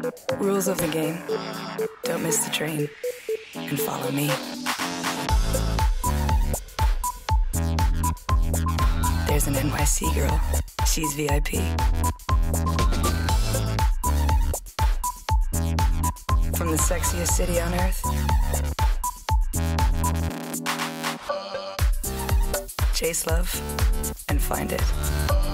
Rules of the game. Don't miss the train. And follow me. There's an NYC girl. She's VIP. From the sexiest city on earth. Chase love and find it.